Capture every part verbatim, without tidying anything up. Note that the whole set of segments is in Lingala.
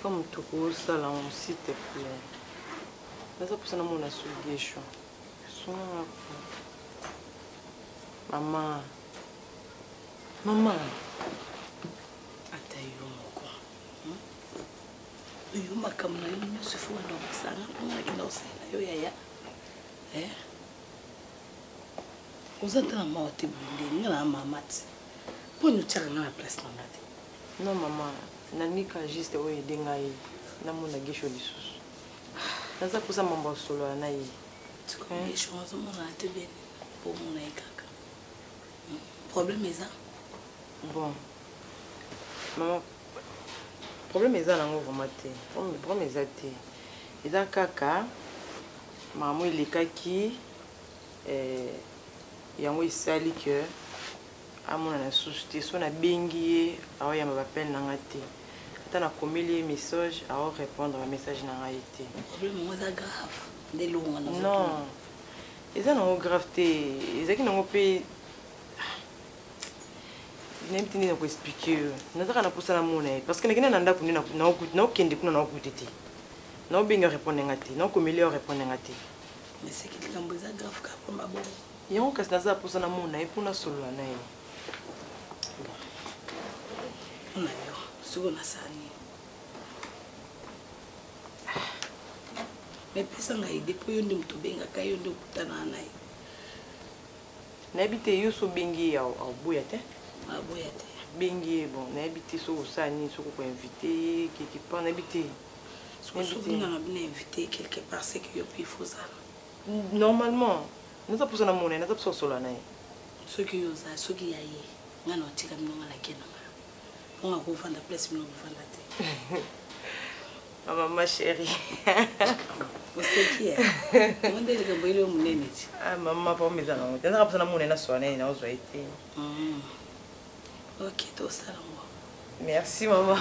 comme tout ça là, s'il te plaît. Mais ça pour ça, on a soulevé chaud. Maman. Maman. Attends, yo, mon yo, ma caméra, yo, se fout dans ça. On a qui dans ça, yo, ya, ya. Eh? Vous êtes en mort, tu es là, maman. Pour nous tirer dans la place, non, maman. Nanika juste où est dengai. Na mon agisho lisusu. Naza kusa mambo solo anayi. Tu connais les choses, mon a te bien pour mon aïkaka. Problème est ça? Bon. Maman. Problème est ça là, vraiment té. Problème est ça té. Et ça kaka. Maman il est kaki. Eh. Yango isali que. À mon ana souci, son a bengi. Awa yamba bapel nangate. Quand on a les messages, à répondre à message n'a été. Le problème est grave. Des longs. Non. Ils ont grave. Ils ont qui n'ont pas. Ils n'ont pas expliqué. Nous avons pas ça la monnaie parce que nous avons pas nous avons nous kendi kuna nous kutiti. Nous bien répondre ngati. Nous comme les répondre ngati. Mais c'est que les gambo est grave car pour ma bonne. Ils ont qu'à ça pour ça la monnaie pour nous solo na. On a eu. Sur la salle. Mais personne n'a aidé pour y aller tout bien à caillou de Kutanana. N'habitez you so bengi au au bouyate. À bouyate. Bengi bon n'habitez so sani so ko invité quelque part n'habitez. Ce que souvent on a bien invité quelque part c'est que yo puis faut ça. Normalement, nous avons besoin de monnaie, nous avons besoin de solo na. Ce que yo ça, ce qui y a yé, ngana otika mnonga la kena. On a couvert la place mais on couvert la tête. Maman chérie. Vous savez qui est? On dit que vous avez mon nez. Ah maman pas mes amis. Tu n'as pas besoin de monnaie na soigner, na ozo été. Ok, tout ça là moi. Merci maman.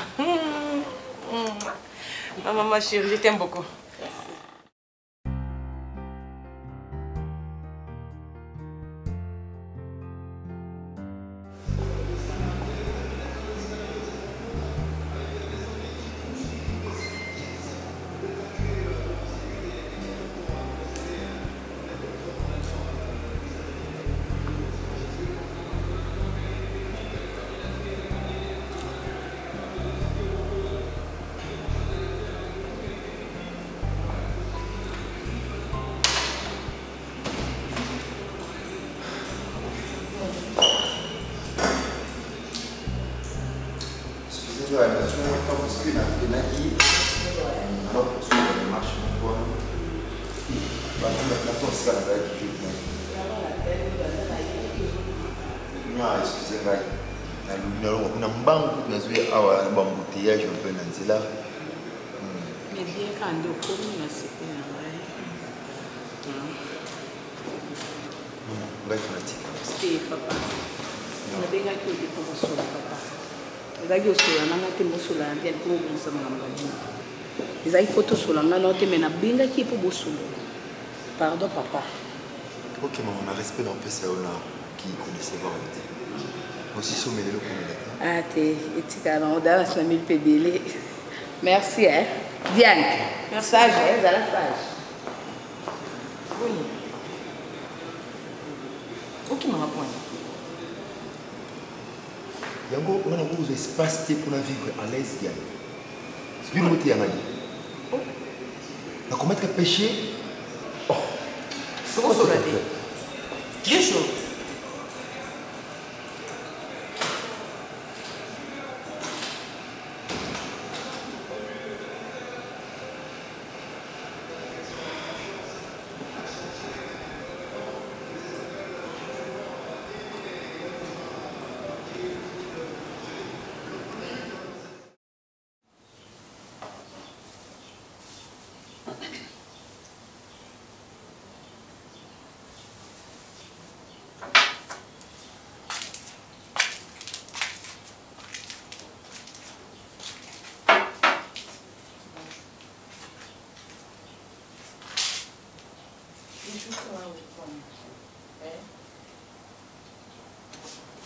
Maman chérie, je t'aime beaucoup. Mais bien quand on commun c'est c'est papa. On a déjà que des pour solo papa. Les amis aussi on a été solo un bien pour nous ça m'a dit. Les amis photo solo on a noté mais na binga qui pour solo. Pardon papa. Ok maman, on a respect dans le P C O qui connaissait voir aussi sommet le commun. Ah t'es etika on a la mille P D L. Merci hein. Diane. Merci sage, elle a la sage. Oui. Ok maman point. Yango on a un espace pour vivre à l'aise Diane. C'est une moitié à Mali. On a commettre un péché. Oh. C'est quoi ça la tête? Bien chaud.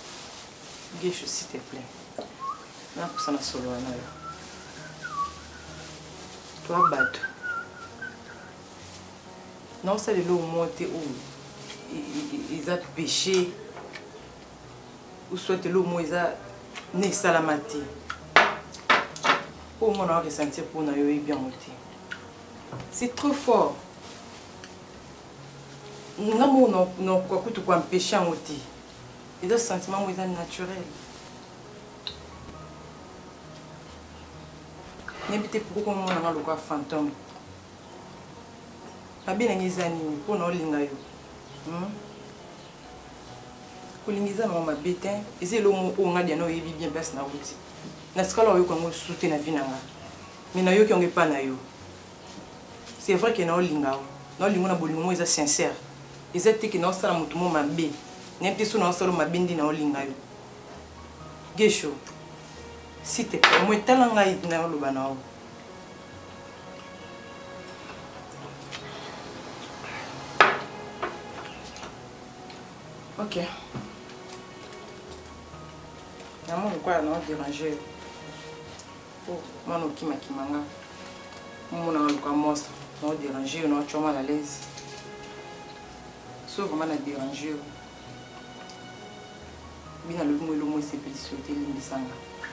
Guiche, s'il te plaît. Non, pour ça, on a solo. Toi, bateau. Non, c'est le lot où monter où ils ont péché. Ou soit le lot où ils ont né salamati. Pour moi, on a ressenti pour nous bien monter. C'est trop fort. Nous avons quoi que tu peux empêcher en monter. Et des sentiments ils sont naturels. N'habitez pourquoi on a le quoi fantôme. Abina ngizani pour nous lingayo. Hmm. Pour lingiza na mabete, ese lo mo o ngadi na oyebi bien bas na wuti. Na skala oyo ko ngo souter na vinanga. Mais na yo ki onge pa na yo. C'est vrai que na lingao. Na lingo na bolingo mo eza sincère. Eza tiki na osala mutu mo mabe. N'importe so na osala mabindi na lingayo. Gesho. Si te mo talanga na lo banao. Ok. Maman, pourquoi non déranger? Oh, maman, qui m'a qui m'a nga. Maman, on a le monstre. Non déranger, on a tu mal à l'aise. Sauf comment on a dérangé. Bien le mot le mot c'est petit sauter l'indisanga.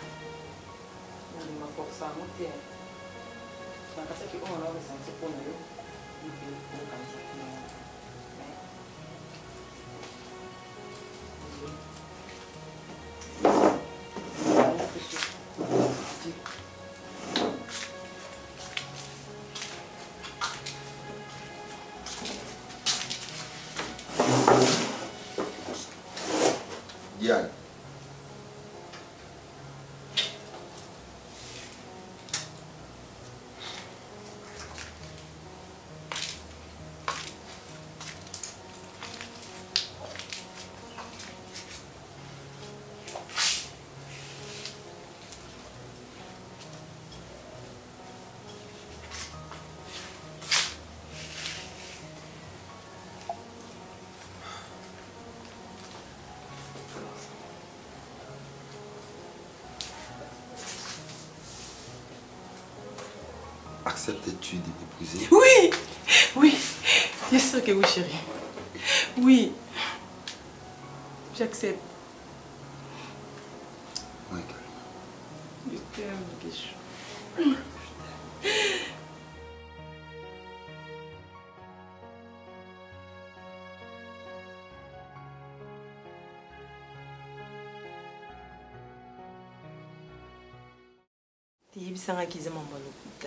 On m'a forcé à monter. Ça casse que on a ressenti pour nous. Il peut pour comme ça. Diane. Acceptes-tu de m'épouser? Oui! Oui! Bien sûr que oui, chérie. Oui. J'accepte. Oui, Je t'aime, Guichou. Tiyebisanga kiza mama lokuta.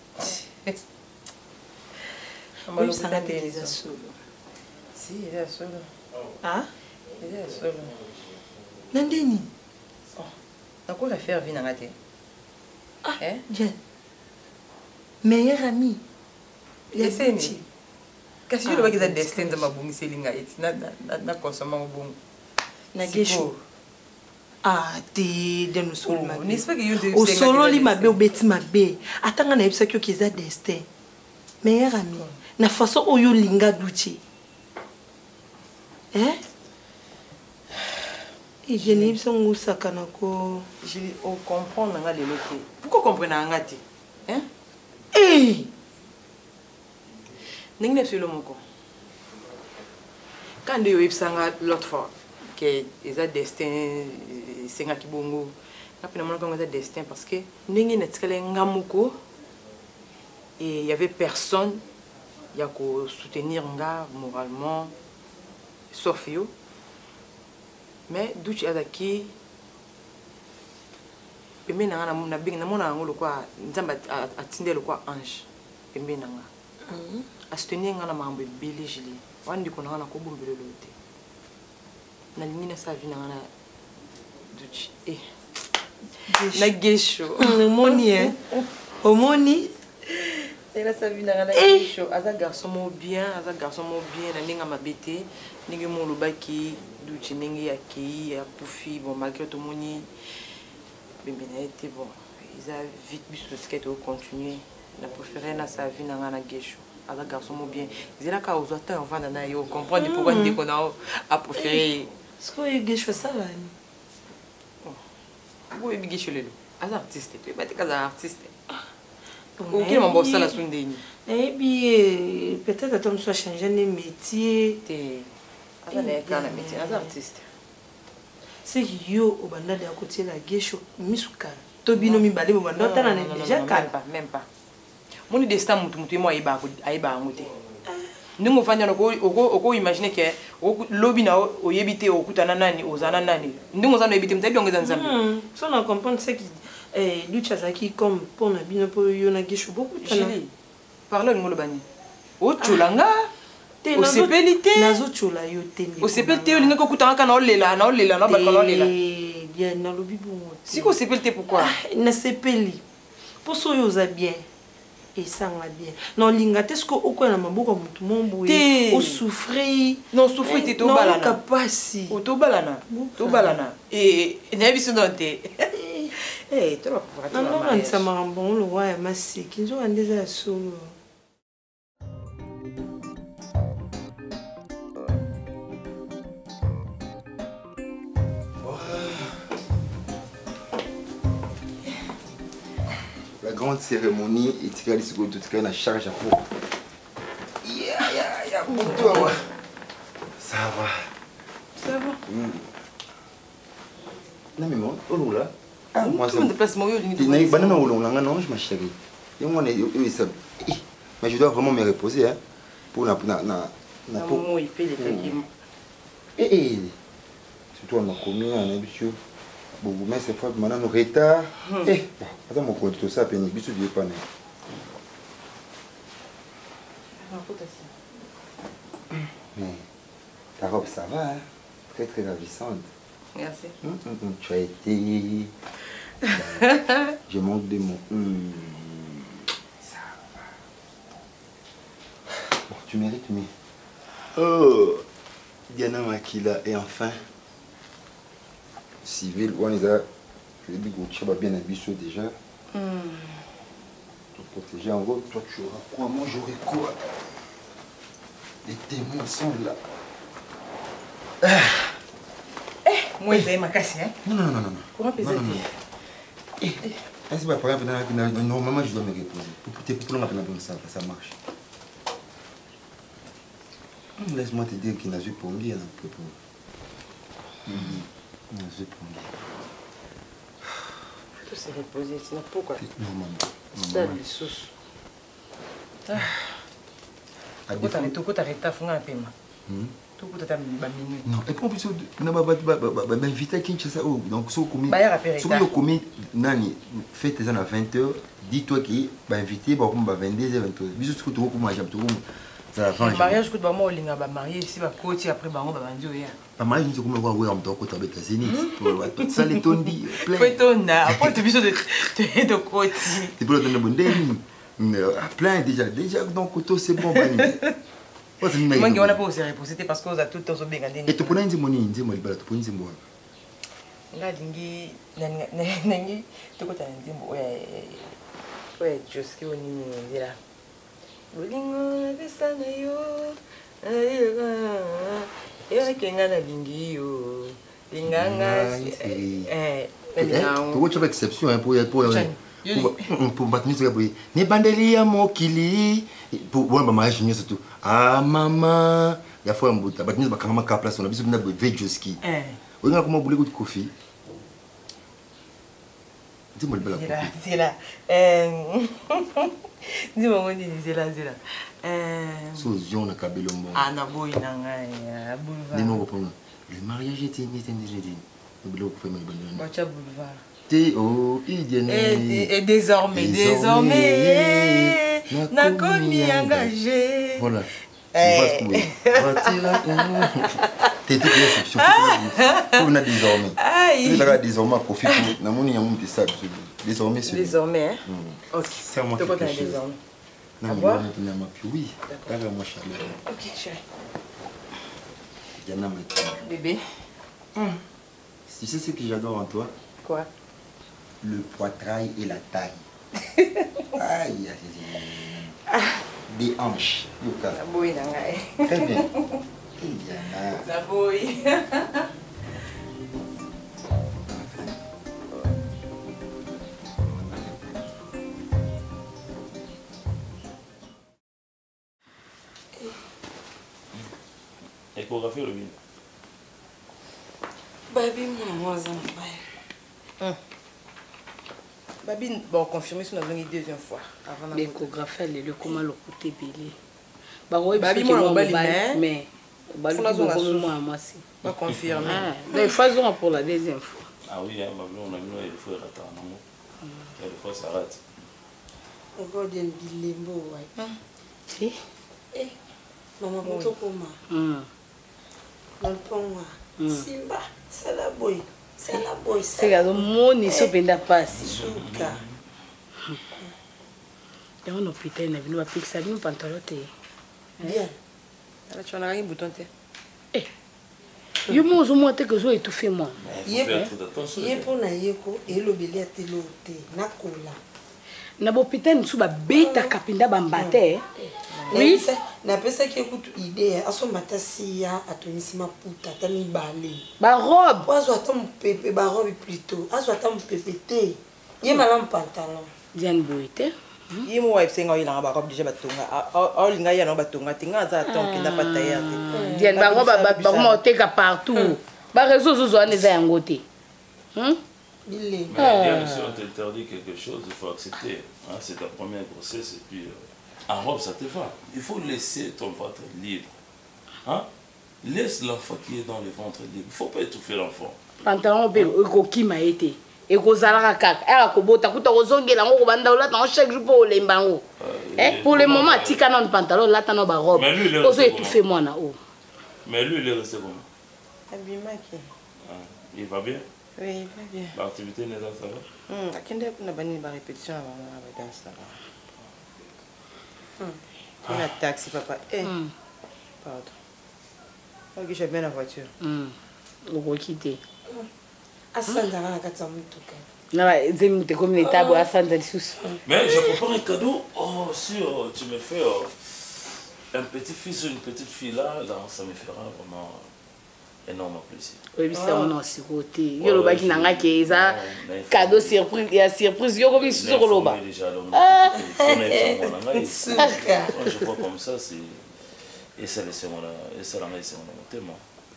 Mama Tiyebisanga lokuta teza solo. Si, il est solo. Ah? Il est solo. Nandeni? Oh. T'as quoi à faire, Vinangate? Ah, eh? Diane. Meilleur ami. Et c'est ni. Qu'est-ce que tu veux dire que c'est destin de ma bonne Célinga? Na na na consommant bon. Na gesho. Ah, te de nous solo mabe. N'est-ce pas que yo de au solo li mabe au beti mabe. Atanga na yebisa kyo kiza destin. Meilleur ami. Na façon oyo linga duchi. Hein? Et je n'ai pas de sakanako. Je comprends nga le loté. Pourquoi comprendre nga ti? Hein? Eh! N'ingé sur le moko. Quand de yo ipsanga l'autre fois que ils a destin c'est nga kibongo. Après moi quand ils destin parce que n'ingé netkele nga moko et il y avait personne y a ko soutenir nga moralement sauf yo. Mais d'où tu as acquis pembe na na na bing na mona ngolo kwa nzamba atinde lo kwa ange pembe na nga Mhm. a soutenir nga na mambo ebele jili wandi ko na na ko bumbelo lote na lingina sa vi na na duchi eh na gesho Moni hein. Omoni. et là sa vi na na gesho aza garçon mo bien aza garçon mo bien na ninga mabete ningi mo lo baki duchi ningi ya ki ya pufi bon malgré tout moni bembe na été bon ils a vite bis le skate au continuer na préféré na sa vie na na gesho aza garçon mo bien ils là ka aux autres on va na yo comprendre pourquoi on dit qu'on a a préféré Ce que je fais ça là. oui bi gesho lelo aza artiste tu ba te kaza artiste Ok, mon boss, ça la sondeni. Et puis, peut-être que tu as changé de métier. Attends, tu es un métier, tu es un artiste. C'est que yo, au banda de côté la guécho, misuka. Tobino mi balé, au banda, t'en as déjà calme. Même pas, même pas. Mon destin, mon tout, moi, il va à monter. Nous nous faisons encore imaginer que lobby na o yebite o kutana nani o zana nani. Nous nous allons éviter peut-être bien que dans un ça on comprend c'est que eh Lucha Zaki comme pour na bino pour yo na guécho beaucoup de temps. Parle le molobani. O chulanga. O sepelité. Nazo chula yo tende. O sepelité o linga ko kutana kana o lela na o lela na ba kana o lela. Eh bien na lobby bon. Si ko sepelité pourquoi? Na sepeli. Pour so yo za bien. Et ça va bien. Non, linga, est-ce que au coin de ma bouche, tout le monde au souffrir. Non, souffrir, tu es au balana. Non, capacité. Au to balana. To balana. Et n'a vu ce dont tu es. Eh, tu vas pouvoir. Non, non, ça m'a bon le roi est massé. Qu'ils ont un désert solo. La grande cérémonie et tu as dit que tu as une charge à pour. Yeah, yeah, yeah, pour toi, ouais. Ça va. Ça va. Mm. Non, mais moi, oh là. Ah, moi, ça me déplace, moi, je n'ai pas de non, non, je ma chérie. Et moi, mais je dois vraiment me reposer, hein. Pour la. Na, na, na, pour. Il fait les légumes. Eh, eh. Surtout, on a commis un habitude. Bon, mais c'est fois maintenant nous retard. Eh, attends mon compte tout ça peine bisu du pas né. Mais ta robe ça va hein? Très très ravissante. Merci. Hum, hum, hum. Tu as été je manque de mots. Hum. Ça va. Bon, tu mérites mieux. Oh, Diana Makila et enfin civil, on est là, je dis que tu vas bien habillé déjà. Mm. Pour protéger en gros, toi tu auras quoi, moi j'aurai quoi. Les témoins sont là. Ah. Eh, moi j'ai ma casse, hein? Non, non, non, non. Comment peut-être? Eh, est-ce que par exemple, normalement je dois me reposer. Pour pour pour pour ça, ça marche. Laisse-moi te dire qu'il n'a pas pour lui, un peu pour. Non, je prends. Tout s'est reposé, sinon pourquoi? Non, maman. Ça, les sauces. Ah. Tout le t'arrêtes à fond un paiement. Tout le temps, minuit. Non, et puis en plus, on va m'inviter à Kinshasa. Donc, si on commet Nani, fête à vingt heures, dis-toi qu'il va inviter pour vingt-deux heures, vingt-trois heures. Bisous, tu peux manger. Le mariage, je vais me marier ici, je vais après, je vais me marier. Le mariage, je vais me marier en tant que Zénith. Ça, les tons dit. Il faut être après, tu as besoin de côté. Tu peux être plein déjà. Déjà, donc, c'est bon. Moi, je n'ai pas osé reposer parce que vous avez tout le temps bien gardé. Et tu peux dire que tu peux dire que tu peux dire nga dingi nangi toko ta ndimbo ouais ouais joski oni ndira bolingo besana yo yo kenga na dingi yo linganga eh tu vois tu as exception pour pour pour battre pour ni bandeli ya mokili pour bon ba mariage ni surtout ah maman ya fois mbuta battre ba kama ka place on a biso bina be joski eh on a comment bouler de coffee. Dis-moi le bel après. C'est là. Euh... Dis-moi où c'est là, c'est là. Euh... Sozion na kabelombo. Ah na boy na ngai boulevard. Dis-moi reprendre. Le mariage était était déjà dit. Le bloc fait mal bonne. Bacha boulevard. T O I D N. Et désormais désormais n'a commis engagé. Voilà. Eh. T'es tout bien exception. Pour na désormais. Tu n'as désormais profit pour na moni ya monte ça désormais c'est désormais. OK. C'est moi qui te désormais. Na moi tu n'as pas oui. D'accord moi chaleur. OK chérie. Diana bébé. Tu sais ce que j'adore en toi? Quoi? Le poitrail et la taille. Aïe aïe. Des hanches. La bouille n'a très bien. La bouille. Échographie le bien. Baby, moi, moi, ça Babi, bon, confirmer si nous avons une deuxième fois. Avant l'échographie, elle est le comment le côté belé. Babi, Babi, moi, on va mais on va le moi moi si. Pas confirmer. Donc, faisons pour la deuxième fois. Ah oui, hein, on a mis il faut rater un moment. Il faut ça rate. Encore des bilembo, ouais. Si. Eh, maman, pour toi, comment? Dans le pont, Simba, c'est la boy. C'est la boy. C'est la moni sopenda passe. Suka. Et on hôpital na vino apix ça vino pantalon te. Bien. Là tu en as un bouton te. Eh. Yo mo zo mo te que zo étouffé moi. Yé pour na yeko et le belé te loté na kola. Na hôpital nsu ba beta kapinda bambate. Oui, na pesa ki ekutu idée aso matasi ya atonisi maputa tami balé. Ba robe. Aso atam pepe ba robe plutôt. Aso atam pepe te. Yé malam pantalon. Diane Boité. Yé mo wife senga ilanga ba robe déjà batonga. A linga ya no batonga tinga za ton kinda pataya te. Diane ba robe ba ba mo teka partout. Ba réseau zo zo ane za yango te. Hein? Mais bien sûr, on t'interdit quelque chose, il faut accepter. Hein, c'est ta première grossesse et puis euh, en robe, ça te va. Il faut laisser ton ventre libre. Hein? Laisse l'enfant qui est dans le ventre libre. Il ne faut pas étouffer l'enfant. Pantalon be ko ki ma été. Et ko zalaka kaka. Era ko bota kuta ko zongela ngo banda la tan chaque jour pour les mbango. Eh pour le moment tika non pantalon là tan ba robe. Ozo étouffer moi na o. Mais lui il est resté comment? Abimaki. Il va bien? Oui, il va bien. L'activité n'est pas ça va? Hum, akende kuna bani ba répétition avant ba danse là. Hum. On a taxi papa. Eh. Pardon. Ok, j'ai bien la voiture. Hum. Oko quitter. Asanda na kata mutuka. Na zemi te comme l'état bo asanda sous. Mais je prépare un cadeau. Oh, si oh, tu me fais oh, un petit fils ou une petite fille là, là, ça me fera vraiment énorme plaisir. Oui, c'est on a sur côté. Yo lo ba ki nanga ke za cadeau surprise, il y a surprise yo comme sur lo ba. Ah, je vois comme ça c'est et ça laisse mon et ça laisse mon thème.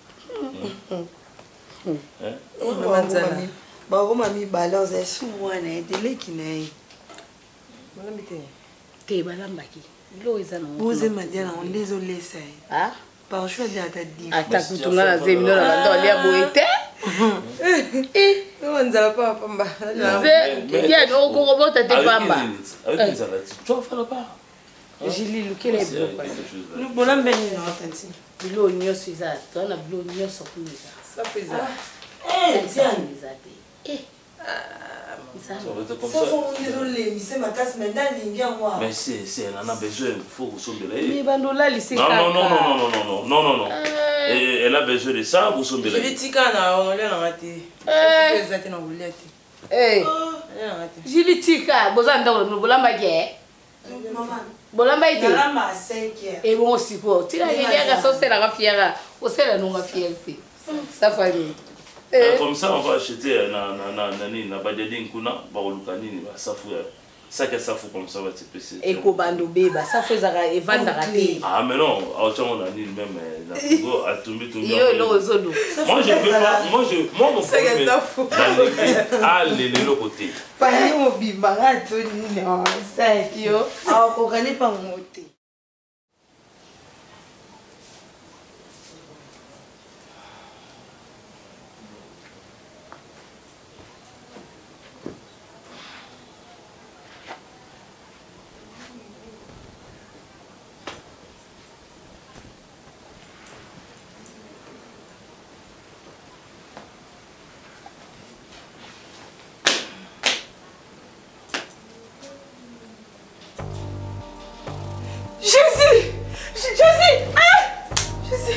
Hein? Ba ko mami bala za su wana dele kinai. Mala mite. Te balamba ki. Lo eza na. Boze madiana on désolé ça. Ah? Par choix de ta dit. Ata kutunga na zemi no na ndo lia boite. Eh, no nzala pa pamba. Ze, ya no ko ko bota te pamba. Avec les salades. Tu vas faire là-bas. Jili lukele bo. Nous bolam ben no tanti. Bilo nyoso eza, tona bilo nyoso kuza. Ça fait ça. Eh, tiens. Eh. Ça va être comme Ça ça. faut on désolé, mais c'est ma tasse maintenant lingia moi. Mais c'est c'est elle en a besoin, il faut vous sommes de là. Mais bandola lycée. Non non non non non non non non non non. Et elle a besoin de ça, vous sommes de là. Je vais tika na on l'a raté. Eh, vous êtes dans vous l'êtes. Eh. Elle a raté. Jili tika, bozanda no bolamba ke. Maman. Bolamba ite. Dans ma cinq heures. Et bon sipo, tira yega ga so sera ga fiera, o sera no ga fierté. Ça famille. Comme ça, on va acheter na na na nani na badedi nkuna ba olukani ba safu ya. Ça que ça faut comme ça va te passer. Et ko bando beba, ça fait za evanda raté. Ah mais non, autant on a ni même na frigo a tomber tomber. Yo lo zolo. Moi je veux pas, moi je moi mon problème. Ah les les côté. Pas ni mo bimara to ni non, ça yo. Ah ko kani pa moté. Jésus! Jésus! Ah! Jésus!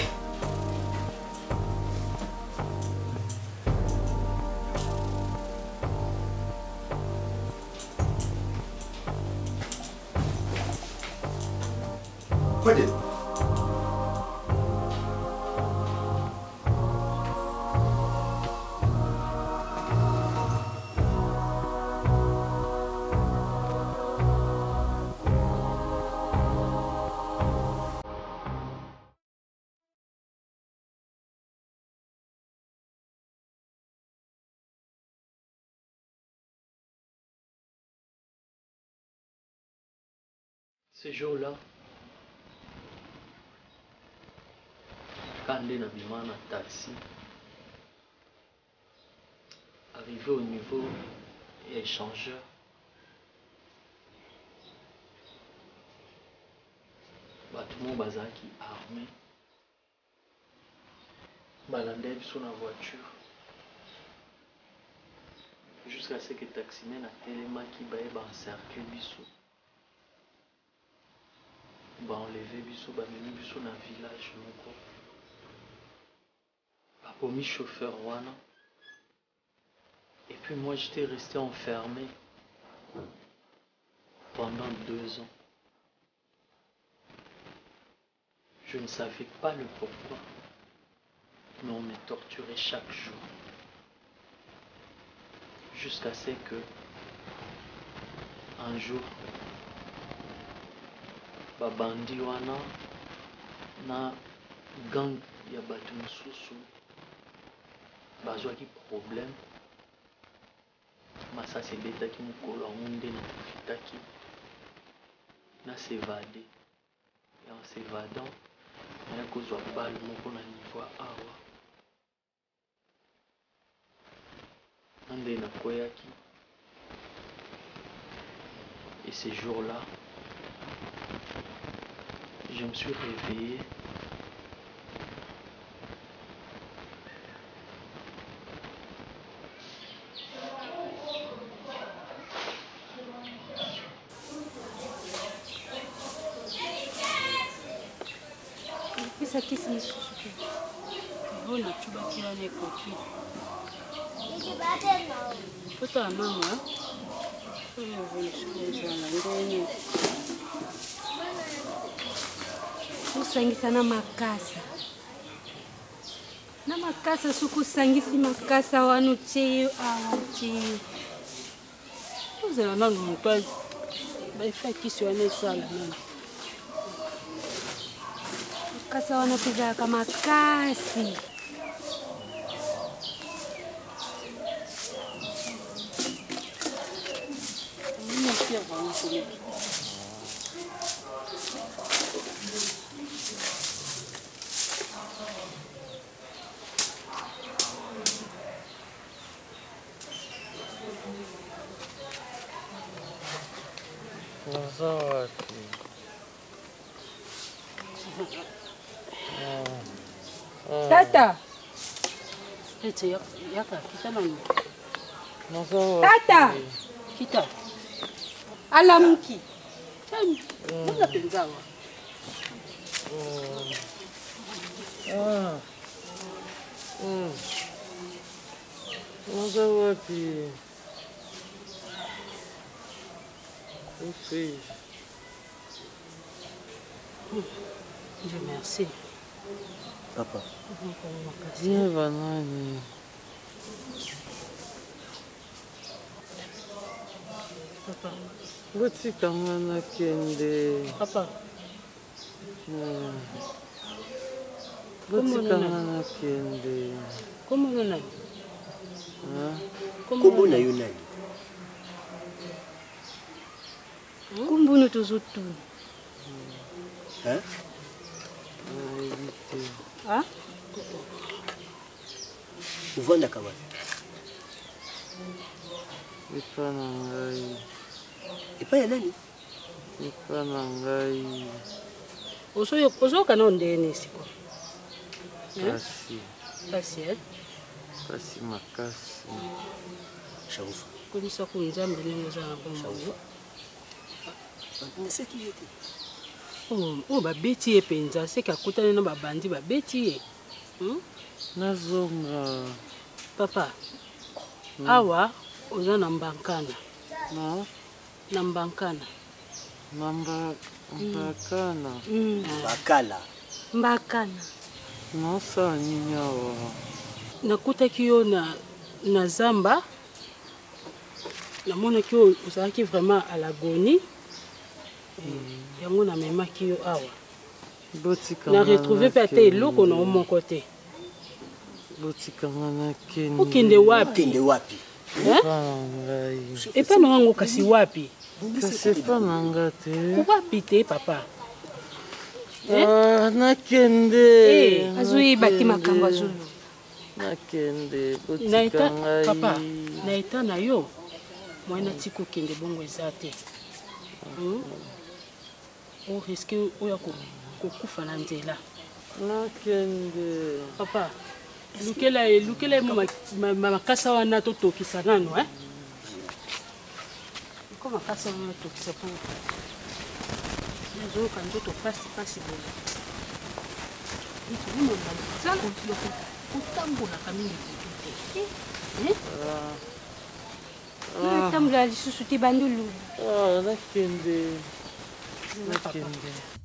Pode. Ce jour-là, quand on a bimana na taxi, arrivé au niveau et échangeur, bah, tout le monde est armé, balandais sur la voiture, jusqu'à ce que le taximène a tellement qui va encercler bisou. Bah enlever bisou, bah mener bisou dans le village. Bah promis chauffeur wana. Et puis moi j'étais resté enfermé pendant deux ans. Je ne savais pas le pourquoi, mais on me torturait chaque jour. Jusqu'à ce que, un jour, babandi wana na gang ya batu mosusu bazwaki problème. Masasi ebetaki mokolo yango nde na profitaki na s'évade. Et en s'évadant, naya kozwa balle moko na niveau awa. Nde nakweyaki. Et ces jours-là, je me suis réveillé. Pesa kisi misusu te. Bona chuba kila ne kopi. Poto ya mama. Oyo vole sikuza na ndeni. Kusangisa na makasa. Na makasa sukusangisi makasa wanu cheyo awa cheyo. Uzela nanu mutwazi. Baifa kisi wane sala nanu. Kasa wanapiga kama kasi. Mimi pia wangu kule. Zawadi. Tata. Ete yaka kita nani? Tata. Kita. Alamuki. Tani. Mbona penzawa? Ah. Mm. Zawadi. Oui. Dieu merci. Papa. Viens, Vanani. Papa. Botika mwana kende. Papa. Botika mwana kende. Comment on a? Comment on a eu nani? Kumbunu tuzutu. Hein? Ah? Uvanda kawa. Ipa na ngai. Ipa ya nani? Ipa na ngai. Oso oso kana ndeni siko. Kasi. Kasi eh? Kasi makasi. Shaufa. Kulisa kunzambe nini za bombo. Naseki yete. Oh, oh babeti ye penza seka kutana na babandi babeti ye. Hmm? Nazonga. Papa. Hmm. Awa oza na mbankana. Na? Na mbankana. Namba mbakana. Mm. Mbakala. Mbakana. Nosa ninyawa. Nakutaki yo na na zamba. Namona ki ozalaki vraiment à l'agonie. Mm. Yango na memaki yo awa. Botika na retrouver pe ate eloko na mon côté. Botika ngana kende. Okende wapi? Okende wapi? Hein? Et pas nango kasi wapi? C'est pas nangate. Pourquoi piter, papa? Ah, nakende. Eh, azui bati makamba zulu. Nakende, Naita, botika papa, ngai. naita na yo. Moi na tiko kende bongo ezate. O risque o ya ko kufa na nzela. Nakende. Papa, lukela lukela makasa wana to tokisa nano, hein? Ko makasa wana tokisa po. Nazo ka ndoto pasi pasi bo. Ito ni mama. Sana ko kutambola kamini kutute. Eh? Ah. Tambula lisusu te bandulu. Ah, nakende. Nakende.